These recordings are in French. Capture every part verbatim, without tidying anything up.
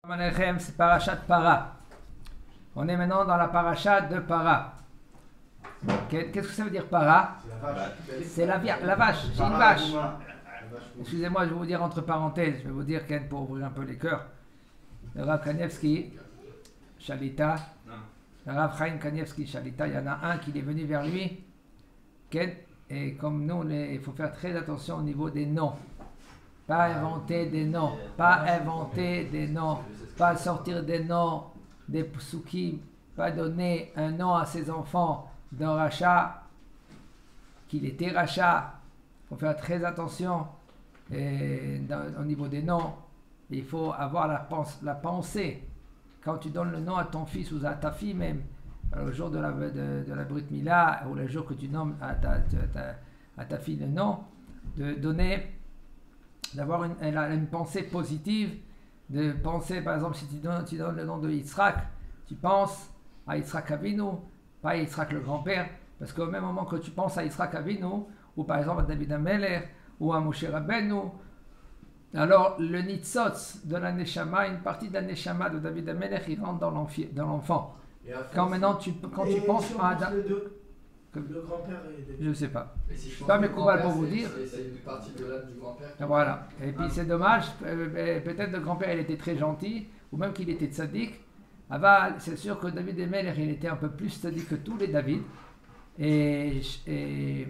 C'est Parashat Para. On est maintenant dans la Parashat de Para. Qu'est-ce que ça veut dire Para? C'est la, la, la vache, c'est une vache. Excusez-moi, je vais vous dire entre parenthèses, je vais vous dire Ken pour ouvrir un peu les cœurs. Le Rav Kanievski, Shalita, le Rav Chaim Kanievski, Shalita, il y en a un qui est venu vers lui, Ken, et comme nous, les, il faut faire très attention au niveau des noms. Pas inventer des noms, pas inventer des noms, pas sortir des noms, des psukim, pas donner un nom à ses enfants d'un rachat, qu'il était rachat. Il faut faire très attention et dans, au niveau des noms. Il faut avoir la, pense, la pensée. Quand tu donnes le nom à ton fils ou à ta fille même, le jour de la, de, de la Brit Mila, ou le jour que tu nommes à ta, ta, à ta fille le nom, de donner... d'avoir une, une pensée positive, de penser, par exemple, si tu donnes, tu donnes le nom de Yitzhak, tu penses à Yitzhak Avinu, pas à Yitzhak le grand-père, parce qu'au même moment que tu penses à Yitzhak Avinu, ou par exemple à David Ameler, ou à Moshe Rabbeinu, alors le Nitzotz de la Neshama, une partie de la Neshama de David Ameler, il rentre dans l'enfant. Quand maintenant tu, quand tu penses à... Le grand-père est... Je ne sais pas. Si je pas mes combats pour vous dire. C'est une partie de l'âme du grand-père. Voilà. Et puis ah. c'est dommage, peut-être le grand-père il était très gentil, ou même qu'il était tzaddik. Aval, c'est sûr que David Emeler il était un peu plus tzaddik que tous les David. Et, et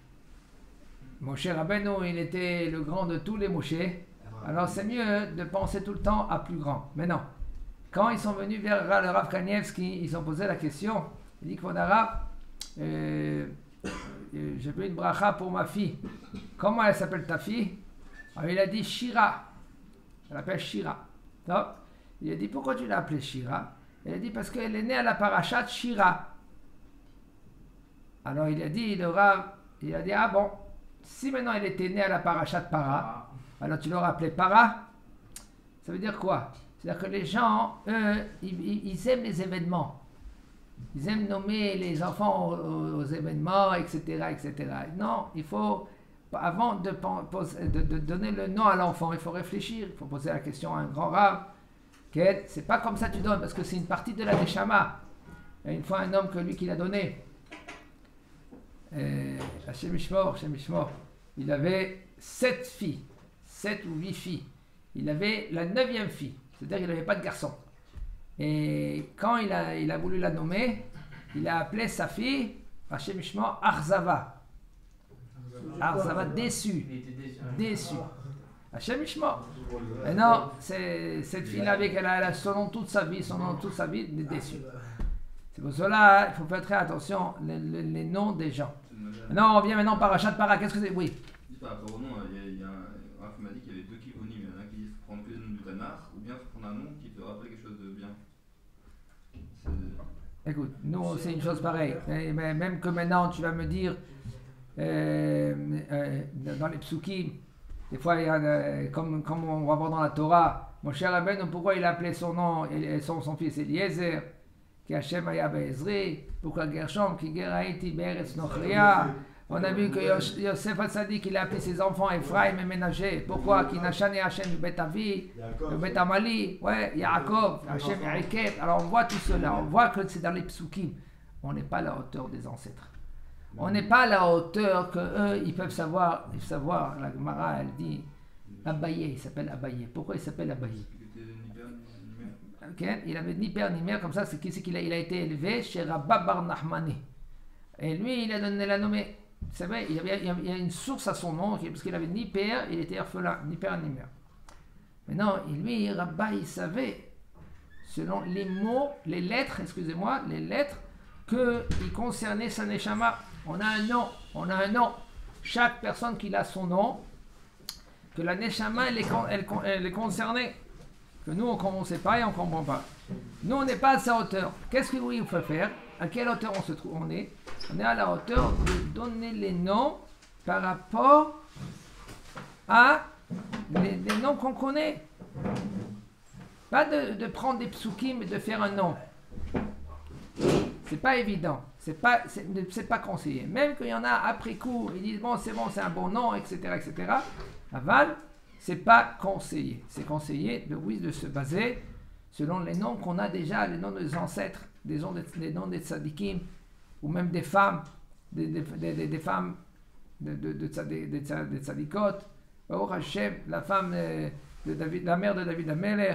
Moshe Rabbeinu il était le grand de tous les Moshe. Alors c'est mieux de penser tout le temps à plus grand. Mais non. Quand ils sont venus vers le Rav Kanievski, ils ont posé la question. Il dit qu'il Rav, Euh, j'ai fait une bracha pour ma fille. Comment elle s'appelle ta fille? Alors il a dit Shira. Elle l'appelle Shira. Donc, il a dit pourquoi tu l'as appelée Shira? Elle a dit parce qu'elle est née à la parachat Shira. Alors il a dit le Rav, il a dit ah bon, si maintenant elle était née à la parachat Para, alors tu l'aurais appelée Para. Ça veut dire quoi? C'est-à-dire que les gens, eux, ils, ils aiment les événements. Ils aiment nommer les enfants aux, aux événements, et cetera, et cetera. Non, il faut, avant de, de, de donner le nom à l'enfant, il faut réfléchir, il faut poser la question à un grand rave. C'est pas comme ça que tu donnes, parce que c'est une partie de la Neshama. Et une fois un homme que lui qui l'a donné, euh, Hashem Ishmor, Hashem Ishmor, il avait sept filles, sept ou huit filles. Il avait la neuvième fille, c'est-à-dire qu'il n'avait pas de garçon. Et quand il a, il a voulu la nommer, il a appelé sa fille, Hashem Ishmor, Arzava. Arzava, déçu. Déçu. Hashem Ishmor. Et non, c'est, cette fille-là, avec elle a son nom toute sa vie, son nom toute sa vie, elle est déçue. C'est pour cela, il faut faire très attention, les, les, les noms des gens. Non, on vient maintenant par Parashat Para, qu'est-ce que c'est? Oui. Par rapport au nom, il y a, il y a un Raph m'a dit qu'il y avait deux kivonim. Il y en a un qui dit prendre que le nom du Tanakh, ou bien prendre un nom qui te rappelle quelque chose de bien. Écoute, nous c'est une chose pareille. Et même que maintenant tu vas me dire, euh, euh, dans les psukim, des fois, il y a, euh, comme, comme on va voir dans la Torah, mon cher Rabbeinu, pourquoi il a appelé son nom, et son, son fils Eliezer, qui Hashem Aya Be'ezri, pourquoi Gershom, qui Geraïti Be'eretz Nochria. On a vu que Yosef Hatzadik, il a appelé ses enfants Ephraim et Ménager. Pourquoi? Qui n'a chané Hachem du Bet Avi, le Bet Amali, ouais, Yaakov, Hachem Yaakov. Alors on voit tout cela, on voit que c'est dans les psukim. On n'est pas à la hauteur des ancêtres. On n'est pas à la hauteur qu'eux, ils peuvent savoir. Ils savoir. La Gemara, elle dit Abaye, il s'appelle Abaye. Pourquoi il s'appelle Abaye? Okay. Il avait ni père ni mère, comme ça, c'est qui c'est qu'il a, il a été élevé chez Rabba Bar Nachmani. Et lui, il a donné la nommée. C'est vrai, il y, avait, il y a une source à son nom, parce qu'il n'avait ni père, il était orphelin, ni père ni mère. Maintenant, lui, Rabba, il savait, selon les mots, les lettres, excusez-moi, les lettres, qu'il concernait sa Neshama. On a un nom, on a un nom. Chaque personne qui a son nom, que la Neshama, elle est, elle, elle est concernée. Que nous, on ne sait pas et on ne comprend pas. Nous, on n'est pas à sa hauteur. Qu'est-ce que oui, il faut faire? À quelle hauteur on se trouve? On est, on est à la hauteur de donner les noms par rapport à les, les noms qu'on connaît. Pas de, de prendre des psukim et de faire un nom. C'est pas évident. C'est pas, c'est, c'est pas conseillé. Même qu'il y en a après coup, ils disent bon, c'est bon, c'est un bon nom, et cetera, et cetera. Aval, c'est pas conseillé. C'est conseillé de, oui, de se baser selon les noms qu'on a déjà, les noms des ancêtres, des noms des, des noms des tzadikim, ou même des femmes, des, des, des, des femmes de, de, de, de, des, des tzadikot. Baruch Hashem, la femme de David, la mère de David Amelech.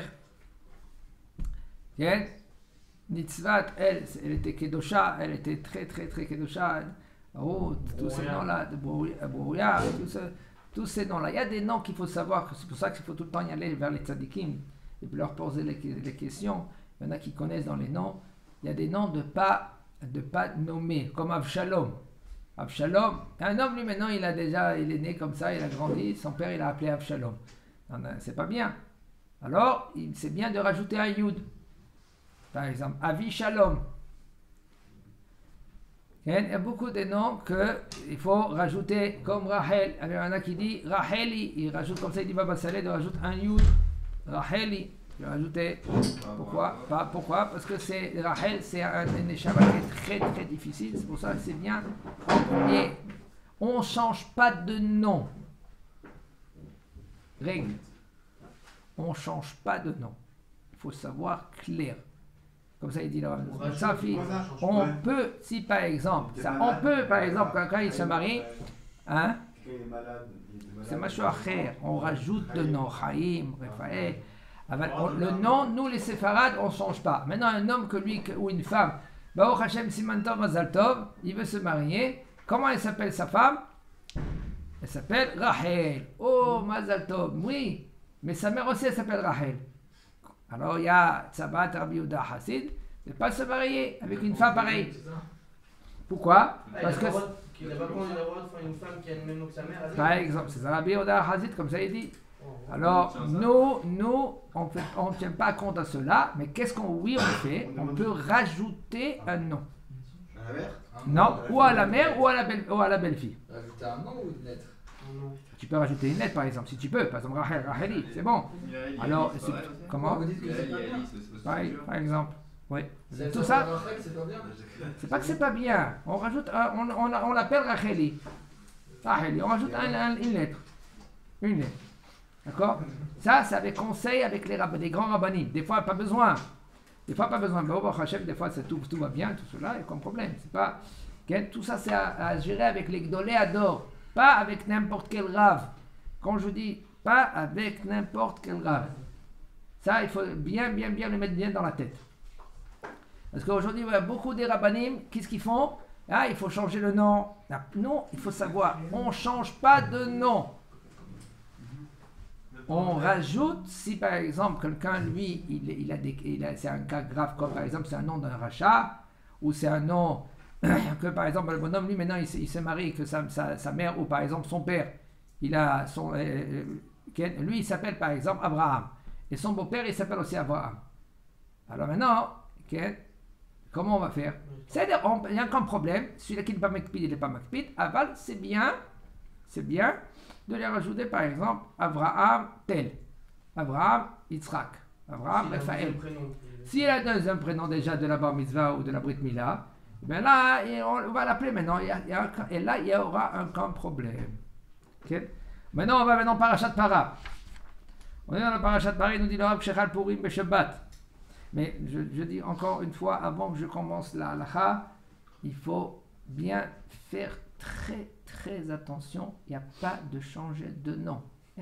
Bien. Nitzvat, elle, elle était Kedosha, elle était très très très Kedosha. Oh, tous ces noms-là, de Brouya, tous, tous ces noms-là. Il y a des noms qu'il faut savoir, c'est pour ça qu'il faut tout le temps y aller vers les tzadikim et puis leur poser les, les questions. Il y en a qui connaissent dans les noms. Il y a des noms de pas, de pas nommés, comme Avshalom. Avshalom, un homme lui maintenant, il a déjà, il est né comme ça, il a grandi, son père il a appelé Avshalom. C'est pas bien. Alors, c'est bien de rajouter un Yud. Par exemple, Avi Shalom. Il y a beaucoup de noms qu'il faut rajouter, comme Rachel. Il y en a qui dit Racheli, il rajoute comme ça, il dit Baba Saleh, il rajoute un Yud. Racheli, il a rajouté. Pourquoi? Pas, pourquoi? Parce que c'est Rachel, c'est un neshama qui est très très difficile. C'est pour ça que c'est bien. En premier, on ne change pas de nom. Règle. On ne change pas de nom. Il faut savoir clair. Comme ça, il dit là, sa fille, on peut, si par exemple, ça, on peut, par exemple, quand, quand il se marie, hein, c'est Mashou Acher, on rajoute de nom, Chaim, Raphaël. Le nom, nous les séfarades, on ne change pas. Maintenant, un homme que lui, ou une femme, Baruch Hashem Siman Tov Mazal Tov, il veut se marier. Comment elle s'appelle sa femme? Elle s'appelle Rachel. Oh, Mazal Tov, oui, mais sa mère aussi, elle s'appelle Rachel. Alors il y a Tzabat, Rabbi Yehuda, Hassid, de ne pas se marier avec une femme pareille. Pourquoi? Parce que. Il n'a pas besoin d'avoir une femme qui a le même nom que sa mère. Par exemple, c'est Rabbi Yehuda, Hassid, comme ça il dit. Alors, nous, nous on ne tient pas compte à cela, mais qu'est-ce qu'on oui, on fait? On peut rajouter un nom. À la mère? Non, ou à la mère ou à la, belle, ou à la belle-fille. Rajouter un nom ou une lettre? Tu peux rajouter une lettre par exemple, si tu peux, par exemple Rachel, Racheli, c'est bon. Alors, comment? Par, par exemple, oui. Tout ça, c'est pas que c'est pas bien. On rajoute, on, on, on l'appelle Racheli. Racheli, on rajoute un, un, une lettre. Une lettre. D'accord? Ça, c'est avec conseil avec les, rabbins, les grands rabbinim. Des fois, pas besoin. Des fois, pas besoin. Des fois, tout, tout va bien, tout cela, il n'y a comme problème. C'est pas, tout ça, c'est à, à gérer avec les Gdolé Ador. Pas avec n'importe quel rave. Quand je dis pas avec n'importe quel rave. Ça, il faut bien, bien, bien le mettre bien dans la tête. Parce qu'aujourd'hui, il y a beaucoup des rabbanim, qu'est-ce qu'ils font? Ah, il faut changer le nom. Non, il faut savoir, on ne change pas de nom. On rajoute, si par exemple, quelqu'un, lui, il, il a des, il a, c'est un cas grave, comme par exemple, c'est un nom d'un rachat, ou c'est un nom que par exemple le bonhomme lui maintenant il, il se marie, que sa, sa, sa mère ou par exemple son père il a son euh, lui il s'appelle par exemple Abraham et son beau-père il s'appelle aussi Abraham. Alors maintenant okay, comment on va faire? C'est-à-dire il n'y a aucun problème, celui-là qui n'est pas makpid il n'est pas makpid. Aval c'est bien c'est bien de les rajouter par exemple Abraham tel Abraham Yitzhak Abraham Raphaël. S'il a un deuxième prénom déjà de la bar mitzvah ou de la brit milah, ben là, on va l'appeler maintenant, il y a, il y a, et là, il y aura un grand problème. Okay? Maintenant, on va maintenant Parashat Para. On est dans la Parashat Para, il nous dit le Rav Shechal Purim Beshabbat. Mais je, je dis encore une fois, avant que je commence la halacha, il faut bien faire très très attention, il n'y a pas de changer de nom.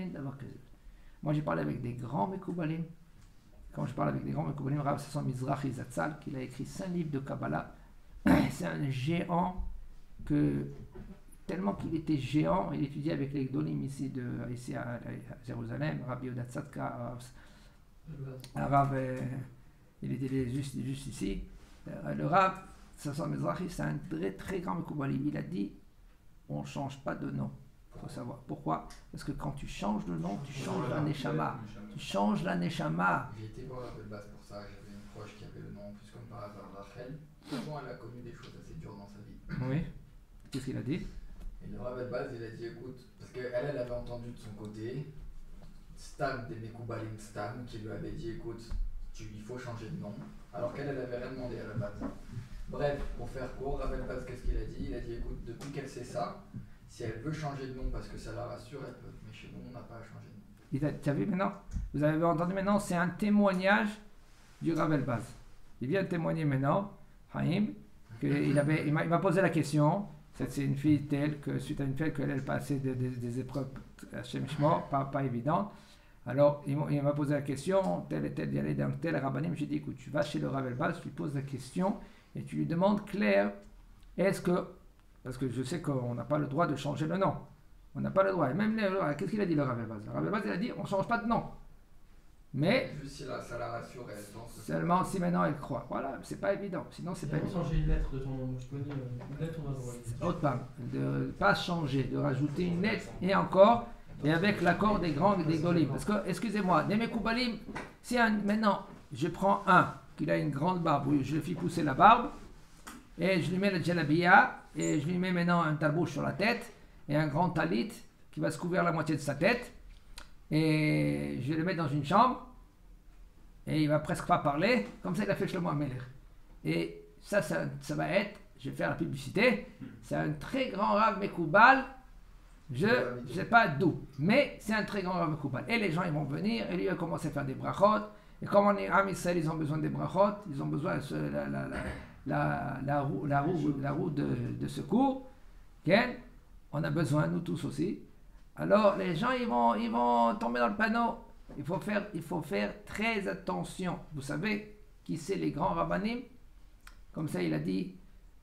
Moi, j'ai parlé avec des grands Mekoubalim. Quand je parle avec des grands Mekoubalim, Rav Sasson Mizrahi Zatzal, qui a écrit cinq livres de Kabbalah. C'est un géant que, tellement qu'il était géant, il étudiait avec les Gdolim ici, de, ici à, à Jérusalem, Rabbi Yehuda Tzadka, Rav, euh, il était juste, juste ici. Euh, le Rav Sasson Mizrahi, c'est un très très grand Mekoubalim. Il a dit, on ne change pas de nom. Il faut savoir. Pourquoi? Parce que quand tu changes de nom, tu changes la neshama. Tu changes la neshama. J'ai été voir la base pour ça, j'avais une proche qui avait le nom, plus comme par hasard, Rachel. Souvent, elle a connu des choses assez dures dans sa vie. Oui. Qu'est-ce qu'il a dit? Et le Rav Baz, il a dit écoute, parce qu'elle, elle avait entendu de son côté Stam des Mekoubalim Stam qui lui avait dit écoute, tu, il faut changer de nom, alors qu'elle, elle avait rien demandé à la base. Bref, pour faire court, Rav Baz, qu'est-ce qu'il a dit? Il a dit écoute, depuis qu'elle sait ça, si elle veut changer de nom parce que ça la rassure, elle peut. Mais chez nous, on n'a pas à changer de nom. Tu as vu maintenant? Vous avez entendu maintenant? C'est un témoignage du Rav Elbaz. Il vient témoigner maintenant, Haïm, qu'il avait, il m'a, il m'a posé la question. C'est une fille telle que, suite à une fille qu'elle elle passait des, des, des épreuves Hashem Shmo, pas, pas évidentes. Alors, il m'a, il m'a posé la question, tel et tel, il y allait dans tel rabbanim. J'ai dit, écoute, tu vas chez le Rav Elbaz, tu lui poses la question et tu lui demandes, Claire, est-ce que, parce que je sais qu'on n'a pas le droit de changer le nom. On n'a pas le droit. Et même, le, qu'est-ce qu'il a dit le Rav Elbaz? Le Rav Elbaz, il a dit, on ne change pas de nom. Mais, juste si la, ça la rassure, elle pense. Seulement si maintenant elle croit. Voilà, c'est pas évident. Sinon, c'est pas évident. changer une lettre de ton nom. Je connais une lettre, on va voir. Autre part, de ne pas changer, de rajouter une lettre et encore, et avec l'accord des grands et des golim. Parce que, excusez-moi, des mekoubalim, si un, maintenant je prends un qui a une grande barbe, oui, je lui fais pousser la barbe, et je lui mets le djellabia, et je lui mets maintenant un tarbouche sur la tête, et un grand talit qui va se couvrir la moitié de sa tête, et je le mets dans une chambre, et il va presque pas parler, comme ça il a fait Shlomo HaMelech. Et ça, ça, ça va être, je vais faire la publicité, c'est un très grand Rav Mekoubal, je ne sais pas d'où, mais c'est un très grand Rav Mekoubal. Et les gens ils vont venir, et lui il va commencer à faire des brachot, et comme on est Am Israël, ils ont besoin des brachot, ils ont besoin de la, la, la, la, la roue, la roue, la roue de, de secours, okay? On a besoin, nous tous aussi. Alors les gens ils vont, ils vont tomber dans le panneau. Il faut faire, il faut faire très attention. Vous savez qui c'est les grands rabbanim? Comme ça il a dit,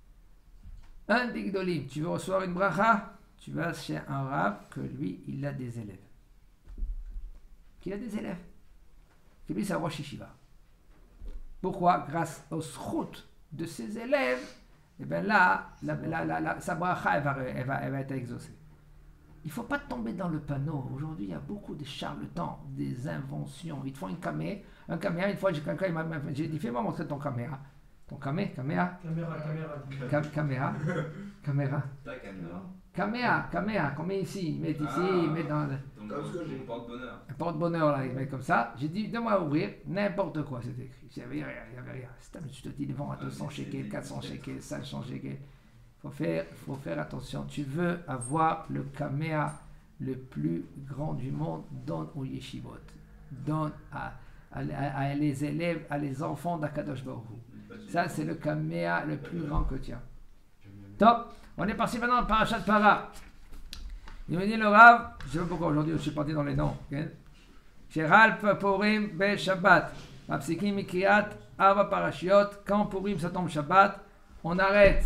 un des gdolim, tu veux recevoir une bracha, tu vas chez un rab que lui il a des élèves. Qu'il a des élèves. Que lui c'est un rosh yeshiva. Pourquoi? Grâce au srout de ses élèves, et bien là, la, la, la, la, sa bracha elle va, elle va, elle va être exaucée. Il ne faut pas tomber dans le panneau. Aujourd'hui, il y a beaucoup de charlatans, des inventions. Ils te font une caméra. Un caméra, une fois, j'ai quelqu'un, il m'a j'ai dit, fais-moi montrer ton caméra. Ton camé, caméra. Caméra, caméra. Cam, caméra. Caméra. Ta caméra. Caméra, caméra, qu'on met ici. Ils mettent ici, Ah, ils mettent dans le Ton porte-bonheur. un porte-bonheur, là, ils mettent comme ça. J'ai dit, donne-moi ouvrir n'importe quoi, c'était écrit. Il n'y avait rien, il n'y avait rien. Je te dis, ils vont à deux cents shekels, quatre cents shekels, cinq cents shekels. Il faut faire, faut faire attention. Tu veux avoir le caméra le plus grand du monde, donne au yeshivot. Donne à, à, à, à les élèves, à les enfants d'Akadosh Baruch Hu. Ça, c'est le caméra le plus grand que tu as. Top. On est parti maintenant à Parashat Para. Il me dit le Rav, je ne sais pas pourquoi aujourd'hui je suis parti dans les noms. Sheralp Purim Be Shabbat. Mapsikim Mikriyat Arba Parashiot. Quand Purim ça tombe Shabbat, on arrête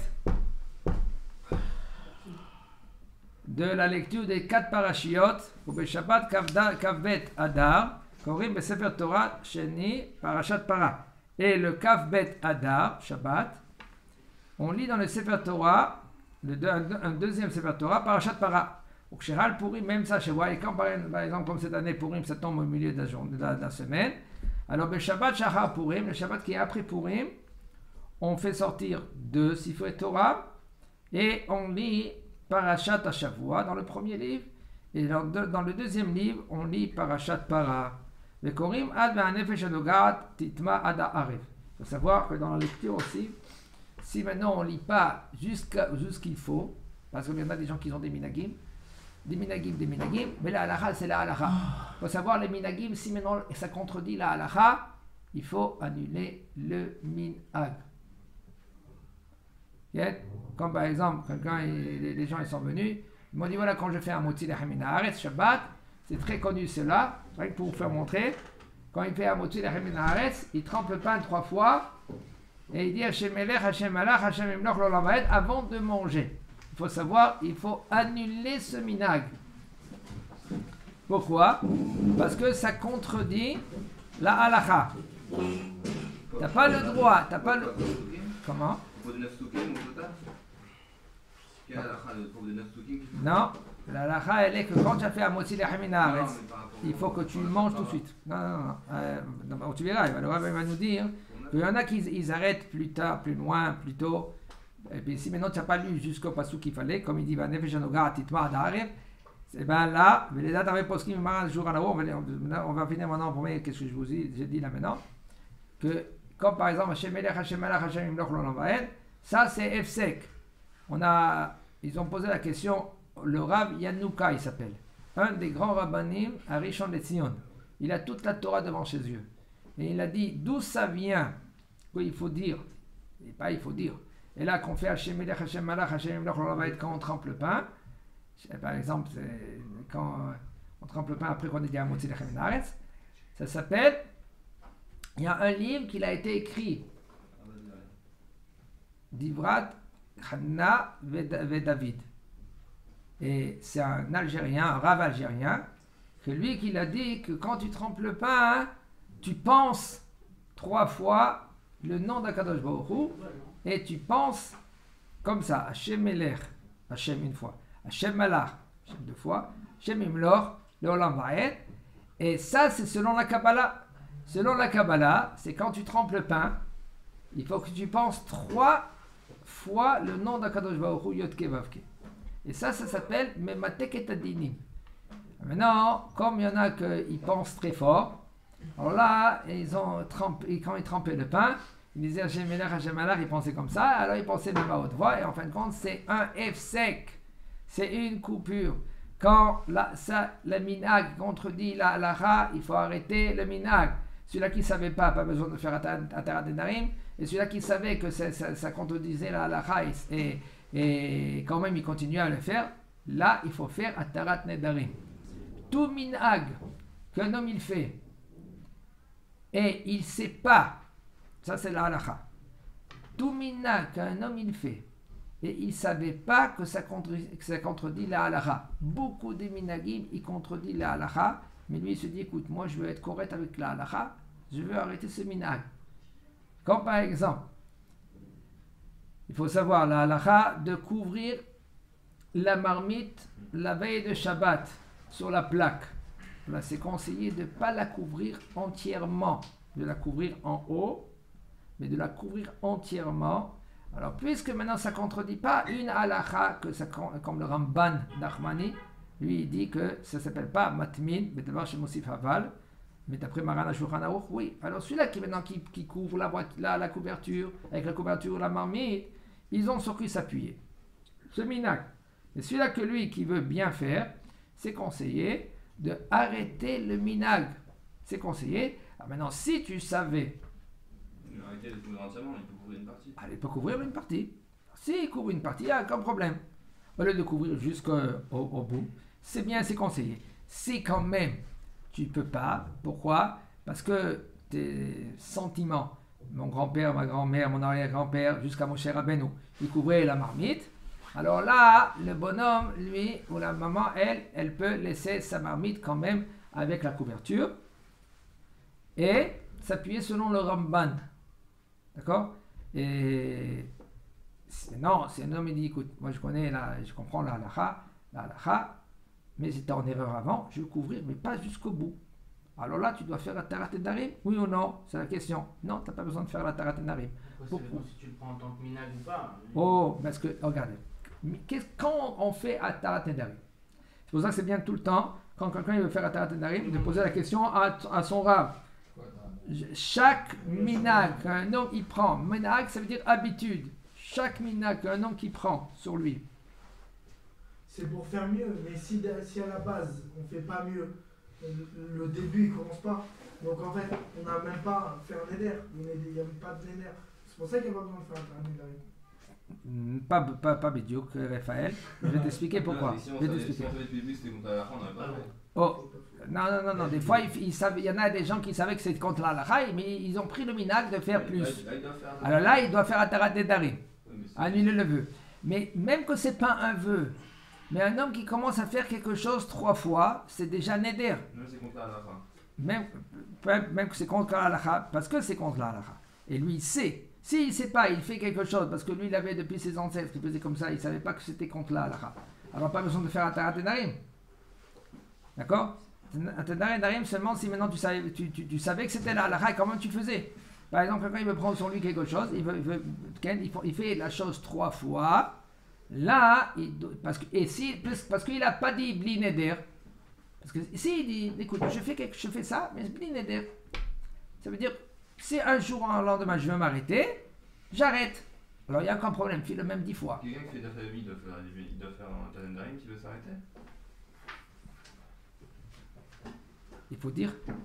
de la lecture des quatre parashiot, pour Be Shabbat Kavbet Adar, Korim Be Sefer Torah Sheni Parashat Para. Et le Kavbet Adar, Shabbat, on lit dans le Sefer Torah, le deux, un, un deuxième Sefer Torah, Parashat Para. Au Ksheral Purim, même ça chez moi, et quand par, par exemple, comme cette année, Purim, ça tombe au milieu de la, journée, de la, de la semaine, alors le Shabbat Shachar Purim, le Shabbat qui est après Purim, on fait sortir deux Sifrei Torah, et on lit Parashat HaShavua dans le premier livre, et dans, de, dans le deuxième livre, on lit Parashat Para. Le Korim Ad Ve'anefesh Adogat Titma Ada Arev. Il faut savoir que dans la lecture aussi, si maintenant on ne lit pas jusqu'à jusqu'il faut, parce qu'il y en a des gens qui ont des minagim, des minagim, des minagim, mais la halacha c'est la halacha. Il faut savoir les minagim, si maintenant ça contredit la halacha, il faut annuler le minag. Yeah? Comme par exemple, quelqu'un, les, les gens ils sont venus, ils m'ont dit voilà, quand je fais un motzi lechem haaretz Shabbat, c'est très connu cela, rien que pour vous faire montrer, quand il fait un motzi lechem haaretz, il trempe le pain trois fois, et il dit Hashem Melech, Hashem Malach, Hashem Imloch l'Olam Vaed avant de manger. Il faut savoir, il faut annuler ce minag. Pourquoi? Parce que ça contredit la halacha. T'as pas le droit, t'as pas le... Comment? Non, la halacha elle est que quand tu as fait un motzi lechem haaretz, il faut que tu manges tout de suite. Non, non, non. Euh, non tu verras, le Rav va nous dire qu'il y en a qui ils arrêtent plus tard, plus loin, plus tôt. Et puis si maintenant tu n'as pas lu jusqu'au passage qu'il fallait, comme il dit, c'est bien là, mais les dates avaient posé un jour à la haut, on va finir maintenant pour moi, qu'est-ce que je vous dis, j'ai dit là maintenant, que comme par exemple, Hashem Melech, Hashem Malach, Hashem Imloch l'Olam Vaed, ça c'est Efsek. On a, ils ont posé la question, le Rav Yanouka il s'appelle, un des grands rabbanim à Rishon LeZion. Il a toute la Torah devant ses yeux. Et il a dit d'où ça vient. Oui, il faut dire. Et pas il faut dire. Et là, qu'on fait Hachem Melech, Hachem Malach, Hachem Melech, on va être quand on trempe le pain. Par exemple, quand on trempe le pain après qu'on ait dit Amotzi Lechem Naretz, ça s'appelle. Il y a un livre qui a été écrit d'Ivrat Hanna David. Et c'est un Algérien, un rave algérien, que lui qui l'a dit que quand tu trempes le pain, hein, tu penses trois fois le nom d'Akadosh Baruch Hu, et tu penses comme ça, Hachem Melech, Hachem une fois, Hachem Malach, Hachem deux fois, Hachem Imlor, le Olam Vaed, et ça c'est selon la Kabbalah. Selon la Kabbalah, c'est quand tu trempes le pain, il faut que tu penses trois fois le nom d'Akadosh Baruch Hu, Yod Ke Vav Ke. Et ça, ça s'appelle Mematek et Adinim. Maintenant, comme il y en a qui pensent très fort, alors là, ils ont trempé, quand ils trempaient le pain, ils disaient Hachem Melech, Hachem Malach, ils pensaient comme ça, alors ils pensaient même à haute voix, et en fin de compte, c'est un F sec, c'est une coupure. Quand la, ça, le minag contredit la halacha, il faut arrêter le minag. Celui-là qui ne savait pas, pas besoin de faire Atarat Nedarim, et celui-là qui savait que ça, ça, ça contredisait la halacha, et, et quand même il continuait à le faire, là, il faut faire Atarat Nedarim. Tout minag qu'un homme il fait, et il ne sait pas, ça c'est la halakha, tout minag qu'un homme il fait, et il ne savait pas que ça, contredit, que ça contredit la halakha. Beaucoup de minagim, ils contredisent la halakha, mais lui il se dit, écoute, moi je veux être correct avec la halakha, je veux arrêter ce minag. Comme par exemple, il faut savoir la halakha de couvrir la marmite la veille de Shabbat sur la plaque. Là, c'est conseillé de ne pas la couvrir entièrement, de la couvrir en haut, mais de la couvrir entièrement. Alors, puisque maintenant ça ne contredit pas une halakha, que ça, comme le Ramban d'Achmani, lui il dit que ça ne s'appelle pas matmin, mais d'abord chez Mosif Haval, mais d'après Maran Shulchan Aruch, oui. Alors celui-là qui maintenant qui, qui couvre la, la, la couverture, avec la couverture la marmite, ils ont sur qui s'appuyer. Ce minak. Et celui-là que lui qui veut bien faire, c'est conseillé de arrêter le minag. C'est conseillé. Alors maintenant, si tu savais. Arrêter de couvrir entièrement, il peut couvrir une partie. Ah, il peut couvrir une partie. S'il couvre une partie, il n'y a aucun problème. Au lieu de couvrir jusqu'au au, au bout, c'est bien, c'est conseillé. Si quand même tu ne peux pas, pourquoi? Parce que tes sentiments, mon grand-père, ma grand-mère, mon arrière-grand-père, jusqu'à mon cher Rabbeinu, ils couvraient la marmite. Alors là, le bonhomme, lui, ou la maman, elle, elle peut laisser sa marmite quand même avec la couverture et s'appuyer selon le Ramban. D'accord? Et non, c'est un homme qui dit, écoute, moi je connais, la, je comprends la halakha, la halakha, mais j'étais en erreur avant, je vais couvrir, mais pas jusqu'au bout. Alors là, tu dois faire la Tarat Nedarim, oui ou non? C'est la question. Non, tu n'as pas besoin de faire la Tarat Nedarim. Pourquoi? Si tu le prends en tant que minag ou pas. Oh, parce que, regardez, quand on fait Tarat Nedarim, c'est pour ça que c'est bien tout le temps, quand quelqu'un veut faire Tarat Nedarim, de poser la question à, à son rave. Chaque minag qu'un homme il prend, minag ça veut dire habitude, chaque minag qu'un homme qui prend sur lui. C'est pour faire mieux, mais si, si à la base on ne fait pas mieux, le, le début il ne commence pas, donc en fait on n'a même pas fait un néder, il n'y a même pas de néder. C'est pour ça qu'il n'y a pas besoin de faire un néder. Pas, pas, pas Bidiouk, Raphaël, je vais t'expliquer pourquoi. Non, si on je vais savait, t'expliquer. si on savait depuis le début que c'était contre la halakha, on n'aurait pas fait. Oh, non, non, non, non, des fois il, il, savait, il y en a des gens qui savaient que c'était contre la halakha, mais ils ont pris le minag de faire plus. Là, là, faire Alors là, il doit faire Atarat Nedarim, oui, annuler le vœu. Mais même que c'est pas un vœu, mais un homme qui commence à faire quelque chose trois fois, c'est déjà Neder. Même c'est contre la halakha. Même, même que c'est contre la halakha, parce que c'est contre la halakha. Et lui, il sait. S'il ne sait pas, il fait quelque chose, parce que lui, il avait depuis ses ancêtres, il faisait comme ça, il ne savait pas que c'était contre la halakha. Alors, pas besoin de faire Atarat Nedarim. D'accord? Atarat Nedarim seulement si maintenant tu savais, tu, tu, tu savais que c'était la halakha et comment tu faisais. Par exemple, quelqu'un il veut prendre sur lui quelque chose, il, veut, il, veut, il fait la chose trois fois. Là, il, parce que, et si, parce qu'il n'a pas dit bli neder, parce que s'il dit, écoute, je fais, quelque, je fais ça, mais bli neder, ça veut dire, si un jour, un lendemain, je veux m'arrêter, j'arrête. Alors, il n'y a aucun problème, fais le même dix fois. Quelqu'un qui fait de la famille doit faire, il doit faire un Tarat Nedarim qui veut s'arrêter. Il faut dire, il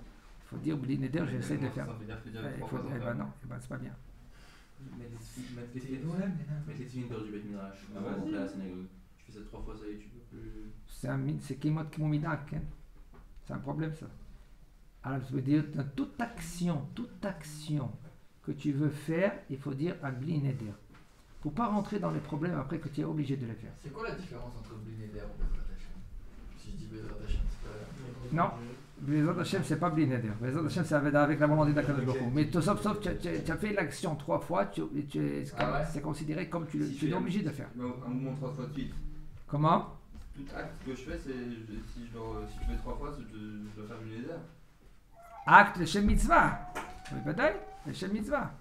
faut dire Bli Neder, j'essaie de Non, faire. Ça veut dire fais dire Ouais, il trois faut, fois eh sans ben faire. non, eh ben c'est pas bien. Mettre les tefilines- mettre les tefilines- mettre les tefilines dehors du Beth Midrash. Ah, Avant vas-y. d'entrer à la synagogue. Tu fais ça trois fois, ça y est, tu peux plus. C'est un min- c'est Kimot Kimomidak. Hein. C'est un problème ça. Alors je veux dire, dans toute action, toute action que tu veux faire, il faut dire un Bli Neder. Faut pas rentrer dans les problèmes après que tu es obligé de les faire. C'est quoi la différence entre Bli Neder et Bezrat Hashem? Si je dis Bezrat Hashem, c'est pas. Non. Bezrat Hashem, c'est pas Bli Neder. Bezrat Hashem, c'est avec, avec la volonté d'Akadosh Baruch Hu. Mais tout sauf, sauf, tu, tu- tu as fait l'action trois fois, tu, tu- c'est Ah ouais. c'est considéré comme tu, le- Si tu es fais un- obligé de faire. Mais un mouvement trois fois de suite. Comment? Tout acte que je fais, c'est je- si je dois, si je fais trois fois, je, je dois faire une lézard. Acte le Shem Mitzvah. Oui, peut-être? Le Shem Mitzvah.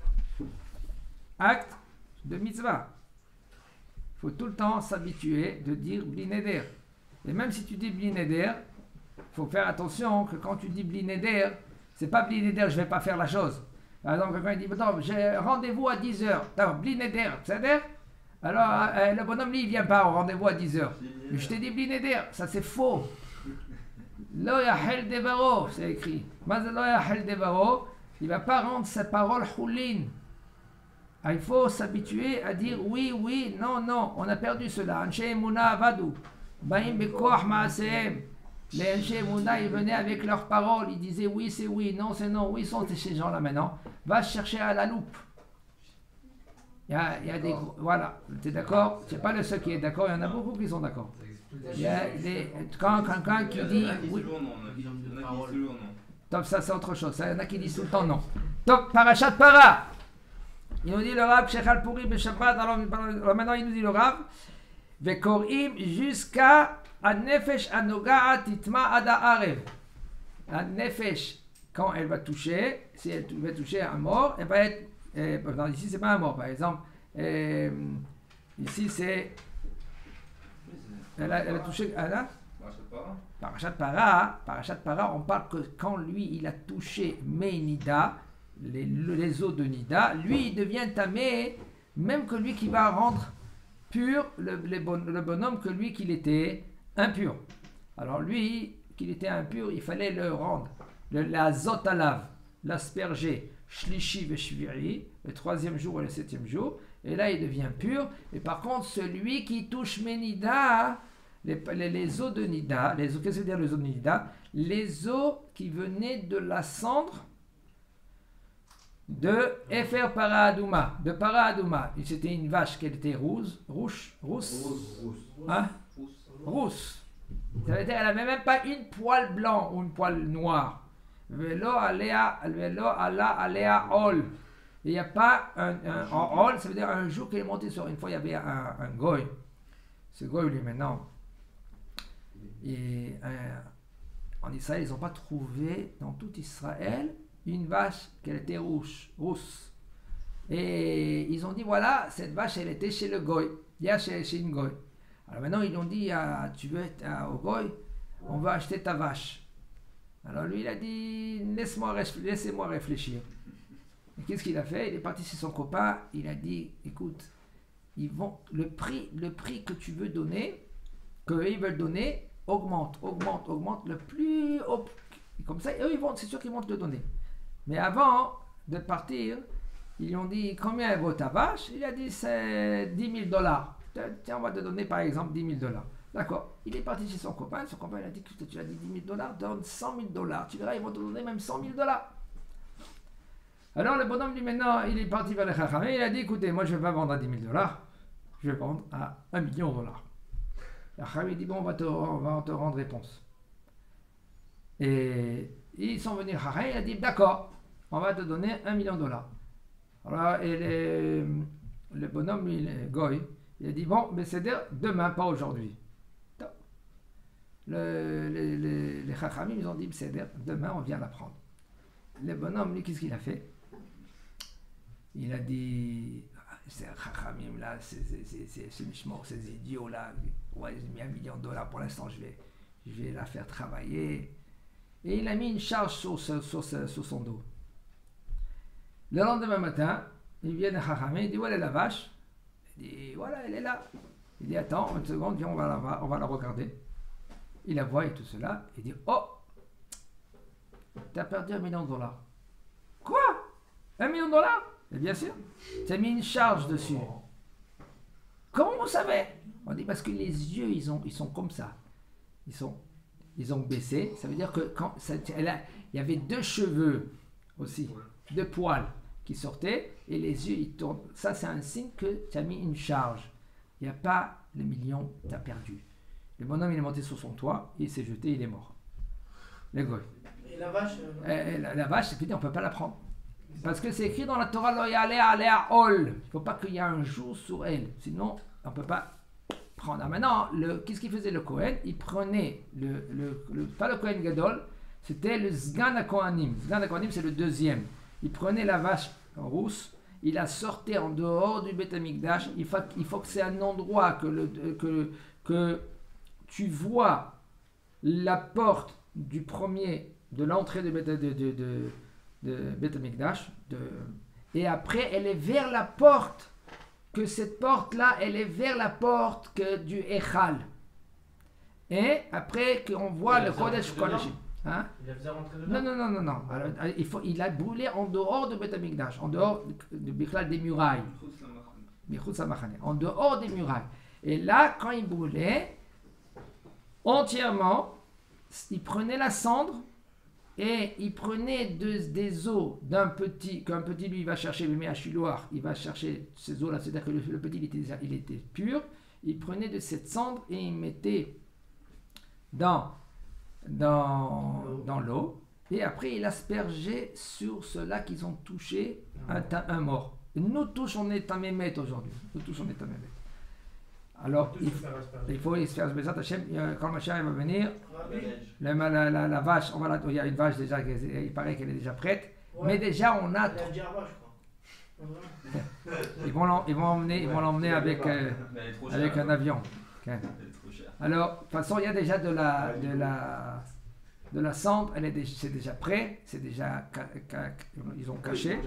Acte de Mitzvah. Il faut tout le temps s'habituer de dire Bli Neder. Et même si tu dis Bli Neder, il faut faire attention que quand tu dis Bli Neder, c'est pas Bli Neder, je vais pas faire la chose. Par exemple, quelqu'un il dit, non, j'ai rendez-vous à dix heures. T'as Bli Neder, c'est-à-dire? Alors, euh, le bonhomme, lui, il vient pas au rendez-vous à dix heures. Mais je t'ai dit Bli Neder, ça c'est faux. Lo yahel devaro, c'est écrit. Mais lo yahel devaro, il va pas rendre ses paroles choulin. Ah, il faut s'habituer à dire oui, oui, non, non. On a perdu cela. Anshe Emouna avadu. Baim bekoach maasehem. Les Anshe Emouna, ils venaient avec leurs paroles. Ils disaient oui, c'est oui, non, c'est non. Oui, sont ces gens-là maintenant. Va chercher à la loupe. Il y a, il y a des... gros- Voilà. Tu es d'accord? C'est pas le seul qui est d'accord. Il y en a beaucoup qui sont d'accord. Il y a des... Quand quelqu'un qui dit... Il y en a qui Oui. disent toujours non, il y en a qui disent toujours non. Top, ça c'est autre chose. Ça, il y en a qui disent tout le temps non. Top, parachat para. Il nous dit le Rav, Shechal Puri, Beshabbat. Alors, alors maintenant il nous dit le Rav, Vekorim jusqu'à An-Nefesh Anogaa Titma Ada Arev. La Nefesh, quand elle va toucher, si elle va toucher un mort, elle va être. Euh, non, ici c'est pas un mort, par exemple. Euh, ici c'est. Elle a, elle a touché. Elle a, Marche pas. Parachat Para, Parachat Para, on parle que quand lui il a touché Mei Nida, les, les eaux de Nida, lui il devient tamé, même que lui qui va rendre pur le, les bon- le bonhomme que lui qu'il était impur. Alors lui, qu'il était impur, il fallait le rendre, le, la zotalav, l'asperger, shlishi veshviri, le troisième jour et le septième jour, et là il devient pur. Et par contre, celui qui touche Mei Nida, Les, les, les eaux de Nida, les eaux, qu'est-ce que ça veut dire les eaux de Nida? Les eaux qui venaient de la cendre de Efer Paradouma, de Paradouma. C'était une vache qui était rouge, rouge, rousse, hein? Rousse. Ça veut dire elle n'avait même pas une poil blanc ou une poil noire. Velo alea, velo ala alea ol. Il n'y a pas un, un, en ol, ça veut dire un jour qu'il est monté sur une fois, il y avait un, un goy. Ce goy, lui, maintenant, et euh, en Israël, ils n'ont pas trouvé dans tout Israël une vache qui était rouge, rousse. Et ils ont dit voilà, cette vache, elle était chez le goy, il y a chez, chez une goy. Alors maintenant, ils ont dit ah, tu veux être ah, au goy, on va acheter ta vache. Alors lui, il a dit laisse-moi réfléchir, laissez-moi réfléchir. Et qu'est-ce qu'il a fait? Il est parti chez son copain, il a dit écoute, ils vont, le prix, le prix que tu veux donner, qu'ils veulent donner, augmente, augmente, augmente, le plus haut. Comme ça, eux, ils vont, c'est sûr qu'ils vont te le donner. Mais avant de partir, ils lui ont dit combien elle vaut ta vache? Il a dit c'est dix mille dollars. Tiens, on va te donner par exemple dix mille dollars. D'accord. Il est parti chez son copain. Son copain il a dit que tu as dit dix mille dollars, donne cent mille dollars. Tu verras, ils vont te donner même cent mille dollars. Alors le bonhomme dit maintenant, il est parti vers les Chachamim. Il a dit écoutez, moi je ne vais pas vendre à dix mille dollars. Je vais vendre à un million de dollars. Le Chachamim dit bon, on va te, on va te rendre réponse. Et ils sont venus, Chachamim, il a dit d'accord, on va te donner un million de dollars. Alors, et les, le bonhomme, il est goy, il a dit bon, mais c'est dire demain, pas aujourd'hui. Le, les, les, les Chachamim, ils ont dit c'est dire demain, on vient la prendre. Le bonhomme, lui, qu'est-ce qu'il a fait? Il a dit ces Chachamim là, ces Mishmor, ces idiots là, ouais, j'ai mis un million de dollars pour l'instant, je vais, je vais la faire travailler. Et il a mis une charge sur, sur, sur, sur son dos. Le lendemain matin, il vient de Chachamim, il dit où elle est la vache? Il dit voilà, elle est là. Il dit attends, une seconde, viens, on va la, on va la regarder. Il la voit et tout cela, il dit oh, tu as perdu un million de dollars. Quoi? Un million de dollars? Et bien sûr, tu as mis une charge dessus. Comment vous savez? On dit parce que les yeux, ils, ont, ils sont comme ça. Ils, sont, ils ont baissé. Ça veut dire que quand ça, elle a, il y avait deux cheveux aussi, deux poils qui sortaient et les yeux, ils tournent. Ça, c'est un signe que tu as mis une charge. Il n'y a pas le million, tu as perdu. Le bonhomme, il est monté sur son toit, il s'est jeté, il est mort. Le goy. Et la vache euh, Euh, la, la vache, c'est fini, on ne peut pas la prendre. Parce que c'est écrit dans la Torah, lo yaleh alea ol. Il ne faut pas qu'il y ait un jour sur elle. Sinon, on ne peut pas prendre. Alors maintenant, le, qu'est-ce qu'il faisait le Kohen? Il prenait, le, le, le, pas le Kohen Gadol, c'était le Zgan HaKohanim. Zgan HaKohanim, c'est le deuxième. Il prenait la vache rousse, il la sortait en dehors du Beth Amikdash. Il faut, il faut que c'est un endroit que, le, que, que tu vois la porte du premier, de l'entrée de Beth, de, de, de, de Beth Amikdash, de, et après elle est vers la porte, que cette porte-là, elle est vers la porte que du Echal. Et après qu'on voit le Kodesh Kodashim. Hein? Il la faisait rentrer Non, dedans. non, non, non, non. Alors, il, faut, il a brûlé en dehors de Beth Amikdash, en dehors de, de, des murailles. En dehors des murailles. Et là, quand il brûlait, entièrement, il prenait la cendre et il prenait de, des os d'un petit, qu'un petit lui il va chercher, mais à Chiloir, il va chercher ces os-là, c'est-à-dire que le, le petit il était, déjà, il était pur, il prenait de cette cendre et il mettait dans, dans, dans l'eau, et après il aspergeait sur ceux-là qu'ils ont touché un, un mort. Et nous tous on est à Mémet aujourd'hui, nous tous on est à Mémet. Alors, il, il faut se faire Bezat Hashem, quand Mashiach va venir, la, la, la, la vache, on va la, il y a une vache déjà, il paraît qu'elle est déjà prête, ouais. Mais déjà on a... Il a je crois. Ils vont l'emmener, ils vont l'emmener, ils vont l'emmener avec, euh, avec un avion. Okay. Alors, de toute façon, il y a déjà de la, de la, de la cendre, elle est déjà, c'est déjà prêt, c'est déjà, ils ont caché.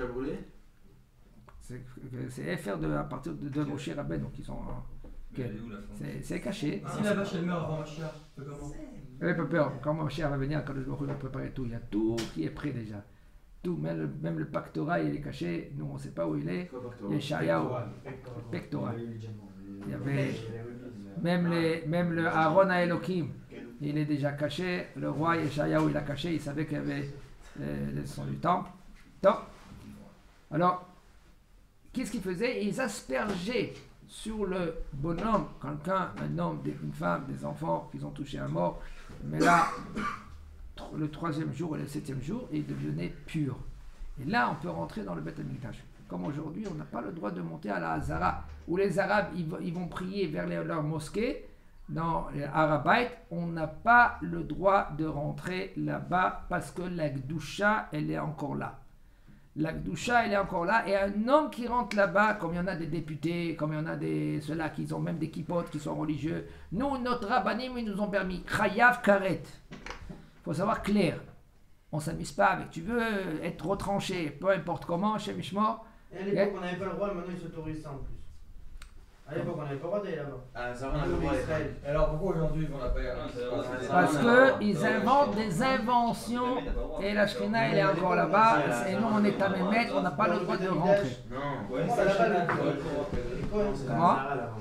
C'est, c'est F R de, à partir de, de Moshe Rabbeinu, donc ils ont... Okay. C'est, c'est caché. Si la vache elle meurt avant Mashiach, c'est comment? Oui, pas peur. Quand Mashiach va venir, quand le jour va préparer tout, il y a tout qui est prêt déjà. Tout, même le, même le pactorat, il est caché. Nous, on ne sait pas où il est. Il est Shayahu. Le pectoral. Il y avait même, les, même le Aaron à Elohim, il est déjà caché. Le roi Yeshayahu, il a caché. Il savait qu'il y avait les, les sons du temple. Donc, alors, qu'est-ce qu'ils faisaient? Ils aspergeaient sur le bonhomme, quelqu'un, un homme, une femme, des enfants qu'ils ont touché un mort, mais là, le troisième jour et le septième jour, il devenait pur. Et là, on peut rentrer dans le Beth Amikdash. Comme aujourd'hui, on n'a pas le droit de monter à la Hazara, où les Arabes, ils, ils vont prier vers les, leur mosquée, dans les Harabait, on n'a pas le droit de rentrer là-bas, parce que la Gdusha, elle est encore là. La Gdusha, elle est encore là, et un homme qui rentre là-bas, comme il y en a des députés, comme il y en a des, ceux-là qui ont même des kippotes, qui sont religieux, nous, notre rabbanim, ils nous ont permis, Chayav Karet. Il faut savoir clair, on ne s'amuse pas avec, tu veux être retranché, peu importe comment, chez Mishmor. Et à l'époque, on n'avait pas le droit, maintenant ils s'autorisent ça en plus. À l'époque, on n'avait pas le droit d'aller là-bas. Ah, ça va, on a le droit d'Israël. Alors pourquoi aujourd'hui ils vont la payer? Parce qu'ils inventent des inventions et la Shrina elle est encore là-bas et nous on est à Mémet, on n'a pas le droit de rentrer. Non, ouais, ça là-bas. Comment?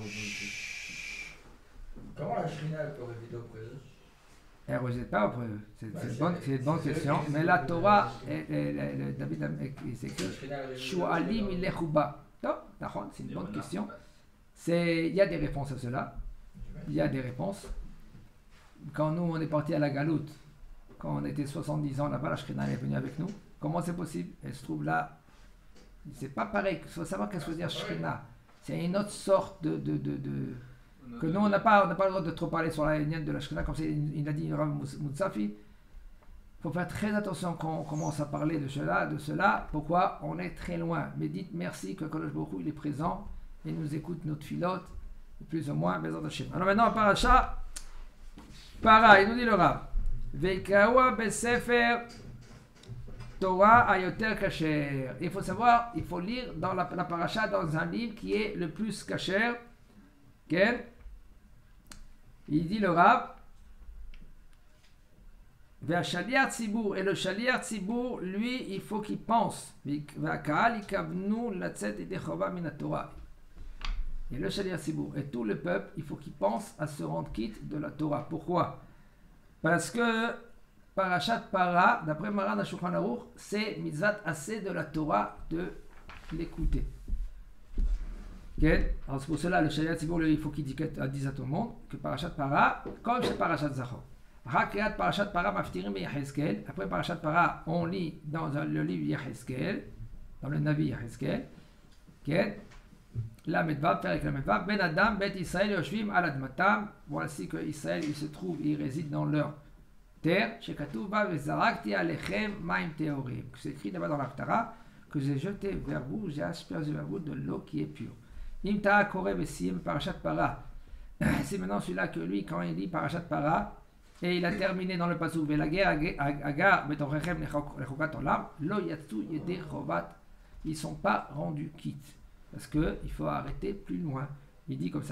Comment la Shrina elle peut résider auprès d'eux? Elle ne rejette pas auprès d'eux. C'est, c'est, une bonne, c'est une bonne question. Mais la Torah, et, et, et, David il s'écrit Shu'alim ilechuba. C'est une bonne question. C'est, il y a des réponses à cela. Il y a des réponses. Quand nous, on est parti à la Galoute, quand on était soixante-dix ans là-bas, la Shrina est venue avec nous. Comment c'est possible? Elle se trouve là. C'est pas pareil. Il faut savoir qu'est-ce que veut dire Shrina. C'est une autre sorte de... de, de, de que nous, on n'a pas, on n'a pas le droit de trop parler sur la lignette de la Shrina, comme il a dit Rav Moutsafi. Il faut faire très attention quand on commence à parler de cela. De cela. Pourquoi? On est très loin. Mais dites merci que Kadosh Baruch Hu, il est présent. Il nous écoute notre filote, plus ou moins, Bezat Hashem. Alors maintenant, Paracha, Para, il nous dit le Rav. Veikawa besefer Torah ayoter kasher. Il faut savoir, il faut lire dans la, la Paracha dans un livre qui est le plus kasher. Quel? Il dit le Rav. Vers Shaliar Tzibour, et le Shaliar Tzibour, lui, il faut qu'il pense. Et le Shaliar Tzibour, et tout le peuple, il faut qu'il pense à se rendre quitte de la Torah. Pourquoi? Parce que Parashat Para, d'après Maran HaShulchan Aruch, c'est mitzvat assez de la Torah de l'écouter. Okay? Alors c'est pour cela le Shaliar Tzibour, il faut qu'il dise à tout le monde que Parashat Para, comme c'est Parashat Zachor. Rakiat Parashat Para Maftirim et Yehezkel. Après Parashat Para, on lit dans le livre Yehezkel, dans le Navi Yehezkel. Okay? La Medvav, Perek la Medvav, Ben Adam, Bet Israël, Yoshvim, Aladmatam. Voici que Israël, il se trouve, il réside dans leur terre. Shekatouva, Vezarakti, Alechem, Maim Teorim. C'est écrit là-bas dans l'Aftara que j'ai jeté vers vous, j'ai aspergé vers vous de l'eau qui est pure. Imta Koreb Sim, Parashat Para. C'est maintenant celui-là que lui, quand il dit Parashat Para, et il a terminé dans le pasuk Velager Agar Betorchem Lechokat Olam, Lo Yatsu Yede Chovat. Ils ne sont pas rendus quittes. Parce qu'il faut arrêter plus loin. Il dit comme ça.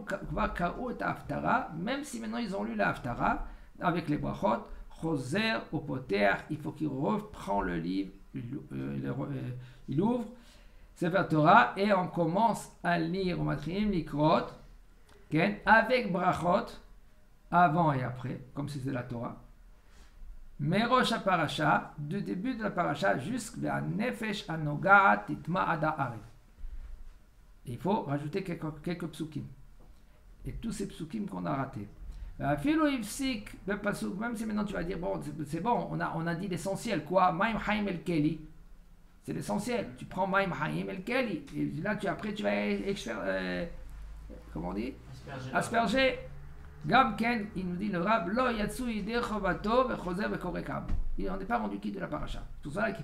Même si maintenant ils ont lu la Haftara, avec les brachot, Choser au poter, il faut qu'il reprend le livre, il ouvre Sefer Torah, et on commence à lire au matrim, likrot, avec brachot, avant et après, comme si c'était la Torah. Merosh ha-parasha, du début de la parasha jusqu'à Nefesh Anoga Titma Ada Arif. Il faut rajouter quelques, quelques psukim. Et tous ces psukim qu'on a ratés. Même si maintenant tu vas dire, bon, c'est bon, on a, on a dit l'essentiel. Quoi? Maim Haim El Keli. C'est l'essentiel. Tu prends Maim Haim El Keli. Et là, tu, après, tu vas exper, euh, comment on dit? Asperger. Asperger. Gam Ken, il nous dit le Rab, Lo Yatsu Yideh Chovato Vechozer Vekorekam. On n'est pas rendu quitte de la paracha. Tout ça,